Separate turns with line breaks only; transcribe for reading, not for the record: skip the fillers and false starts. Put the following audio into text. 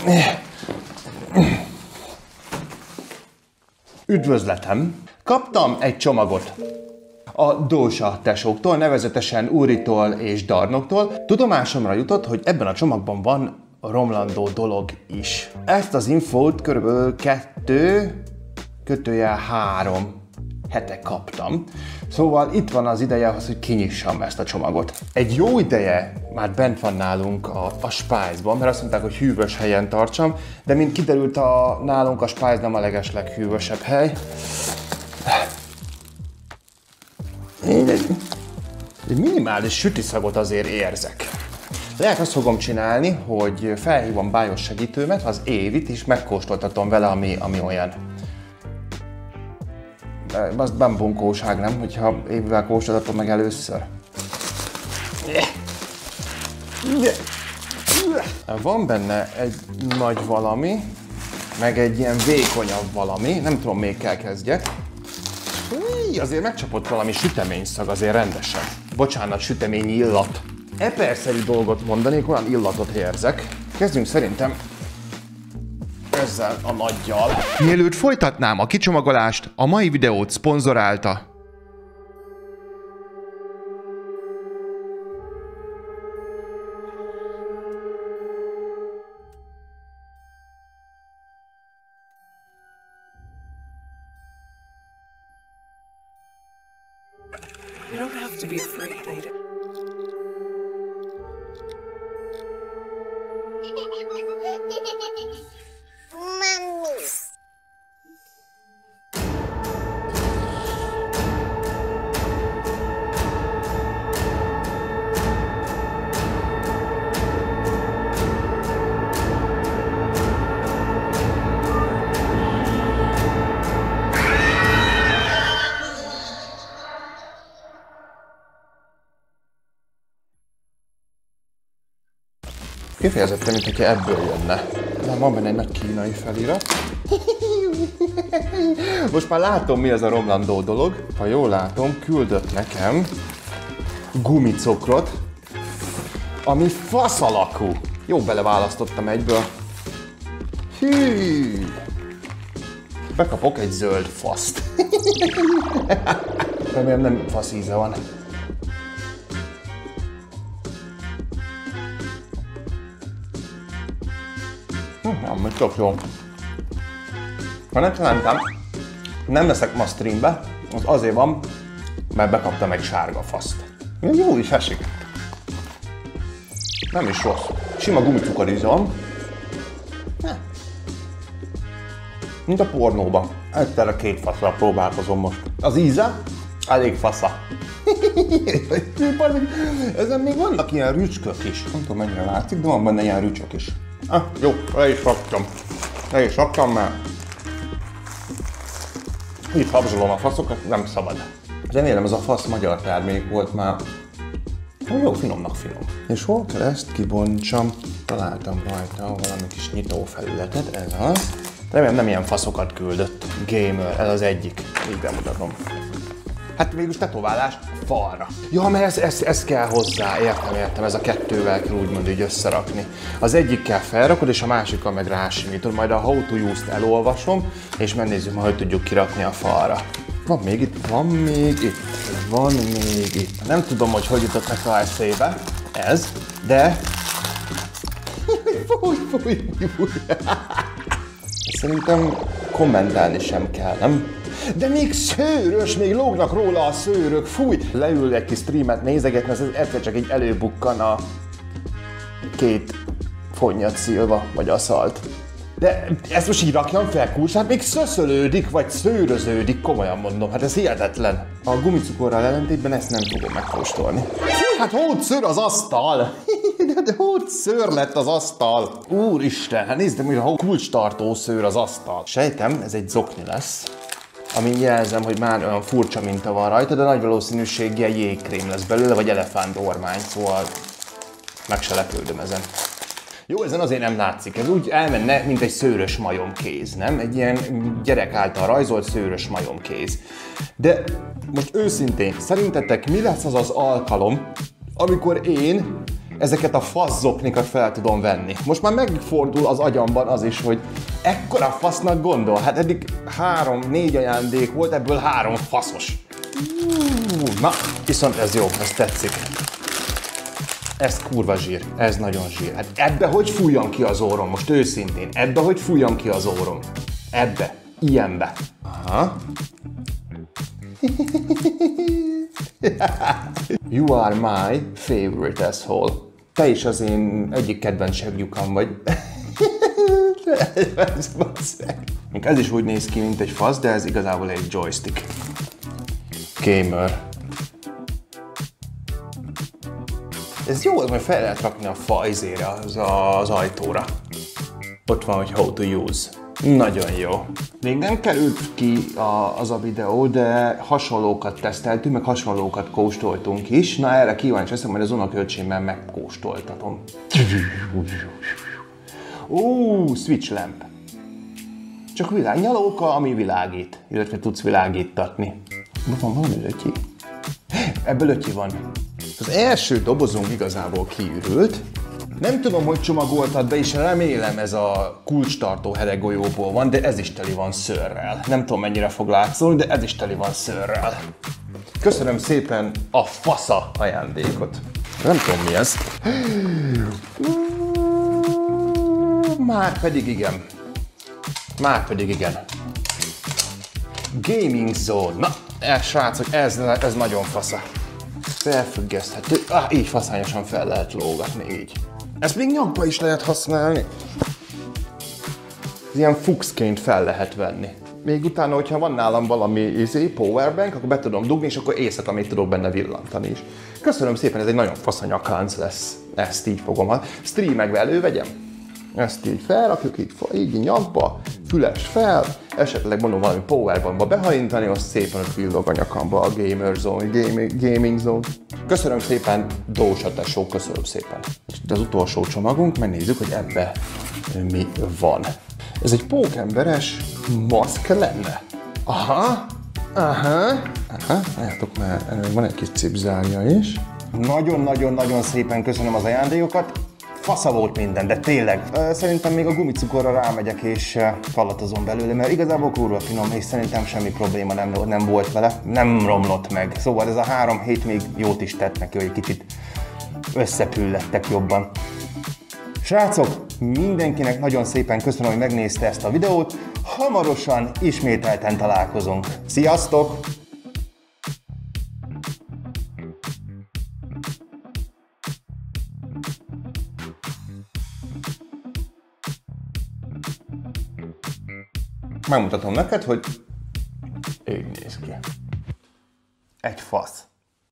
Üdvözletem! Kaptam egy csomagot a Dósa tesóktól, nevezetesen Úritól és Darnoktól. Tudomásomra jutott, hogy ebben a csomagban van romlandó dolog is. Ezt az infót körülbelül 2-3 hete kaptam. Szóval itt van az ideje ahhoz, hogy kinyissam ezt a csomagot. Egy jó ideje már bent van nálunk a Spice-ban, mert azt mondták, hogy hűvös helyen tartsam, de mint kiderült, nálunk a Spice nem a legesleghűvösebb hely. Egy minimális sütiszagot azért érzek. Lehet azt fogom csinálni, hogy felhívom bájos segítőmet, az Évit, és megkóstoltatom vele, ami olyan. Az nem bunkóság, nem? Hogyha Évivel kóstoltatom meg először. Van benne egy nagy valami, meg egy ilyen vékonyabb valami, nem tudom, még kell kezdjek. Azért megcsapott valami süteményszag azért rendesen. Bocsánat, süteményi illat. Eperszerű dolgot mondanék, olyan illatot érzek. Kezdjünk szerintem ezzel a nagyjal. Mielőtt folytatnám a kicsomagolást, a mai videót szponzorálta
You don't have to be afraid, Ada.
Mommy.
Kifejezetten, mint hogyha ebből jönne. Van benne egy nagy kínai felirat. Most már látom, mi az a romlandó dolog. Ha jól látom, küldött nekem gumicukrot, ami fasz alakú. Jó, beleválasztottam egyből. Hű! Bekapok egy zöld faszt. Remélem nem fasz íze van. Nem, hogy tök jó. Ha nem csináltam, nem leszek ma streambe, az azért van, mert bekaptam egy sárga faszt. Jó is esik. Nem is rossz. Sima gumicukoríze van. Mint a pornóban. Egyszerre 2 faszra próbálkozom most. Az íze elég fasza. Ezen még vannak ilyen rücskök is. Nem tudom, mennyire látszik, de van benne ilyen rücsök is. Jó, le is raktam, mert így habzsolom a faszokat, nem szabad. Remélem ez a fasz magyar termék volt már. Jó, finomnak finom. És hol kell ezt kibontsam? Találtam rajta valami kis nyitófelületet, ez az. Remélem nem ilyen faszokat küldött. Gamer, ez az egyik. Így bemutatom. Hát mégis tetoválás falra. Ja, mert ez kell hozzá, értem, ez a kettővel kell úgymond így összerakni. Az egyikkel felrakod, és a másikkal meg rásimítod, majd a How to Use-t elolvasom, és megnézzük, hogy tudjuk kirakni a falra. Van még itt. Nem tudom, hogy jutott nekem eszébe ez, de... Fúj. Szerintem kommentálni sem kell, nem? De még szőrös, még lógnak róla a szőrök, fúj! Leül egy kis streamet nézegetni, az egyszer csak így előbukkan a 2 fonnyat szilva, vagy aszalt. De ezt most így rakjam fel, kulcsát, még szöszölődik, vagy szőröződik, komolyan mondom, hát ez hihetetlen. A gumicukorral ellentétben ezt nem fogom megkóstolni. Hát hódszőr az asztal! De hódszőr lett az asztal! Úristen, hát nézd, hogy a kulcstartó szőr az asztal. Sejtem, ez egy zokni lesz, amin jelzem, hogy már olyan furcsa minta van rajta, de nagy valószínűséggel jégkrém lesz belőle, vagy elefántormány, szóval meg se lepődöm ezen. Jó, ezen azért nem látszik, ez úgy elmenne, mint egy szőrös majomkéz, nem? Egy ilyen gyerek által rajzolt szőrös majomkéz. De most őszintén, szerintetek mi lesz az az alkalom, amikor én ezeket a fasszoknikat fel tudom venni. Most már megfordul az agyamban az is, hogy ekkora fasznak gondol. Hát eddig 3-4 ajándék volt, ebből 3 faszos. Na, viszont ez jó, ez tetszik. Ez kurva zsír, ez nagyon zsír. Hát ebbe hogy fújjam ki az orrom, most őszintén, ebbe hogy fújjam ki az orrom? Ebbe, ilyenbe. Aha. You are my favorite asshole. Te is az én egyik kedvenc seglyukam vagy. Ez is úgy néz ki, mint egy fasz, de ez igazából egy joystick. Gamer. Ez jó, hogy fel lehet rakni a fa izére, az ajtóra. Ott van, hogy how to use. Nagyon jó. Még nem került ki az a videó, de hasonlókat teszteltünk, meg hasonlókat kóstoltunk is. Na erre kíváncsi leszek, majd az unokölcsémmel megkóstoltatom. Switch lamp. Csak világnyalóka, ami világít, illetve tudsz világítatni. Van valami lötyi? Ebből lötyi van. Az első dobozunk igazából kiürült. Nem tudom, hogy csomagoltad be, és remélem ez a kulcstartó heregolyóból van, de ez is teli van szőrrel. Nem tudom, mennyire fog látszani, de ez is teli van szőrrel. Köszönöm szépen a fasza ajándékot. Nem tudom, mi ez. Már pedig igen. Gaming Zone. Na, srácok, ez nagyon fasza. Felfüggeszthető. Így faszányosan fel lehet lógatni, így. Ezt még nyakba is lehet használni. Ilyen fuxként fel lehet venni. Még utána, hogyha van nálam valami powerbank, akkor be tudom dugni, és akkor éjszaka még tudok benne villantani is. Köszönöm szépen, ez egy nagyon fasz a nyakánc lesz. Ezt így fogom. Streamekbe elővegyem. Ezt így felrakjuk, így nyakba, füles fel, esetleg mondom valami powerbankba behajintani, azt szépen ott villog a nyakamba a Gamer Zone, Gaming Zone. Köszönöm szépen, Dósa tesó, köszönöm szépen. És az utolsó csomagunk, megnézzük, hogy ebbe mi van. Ez egy pókemberes maszk lenne. Aha. Látjátok már, van egy kis cipzárja is. Nagyon szépen köszönöm az ajándékokat. Fasza volt minden, de tényleg. Szerintem még a gumicukorra rámegyek és fallatozom belőle, mert igazából kurva finom, és szerintem semmi probléma nem volt vele. Nem romlott meg. Szóval ez a 3 hét még jót is tett neki, hogy egy kicsit összepüllettek jobban. Srácok, mindenkinek nagyon szépen köszönöm, hogy megnézte ezt a videót. Hamarosan ismételten találkozunk. Sziasztok! Megmutatom neked, hogy így néz ki. Egy fasz.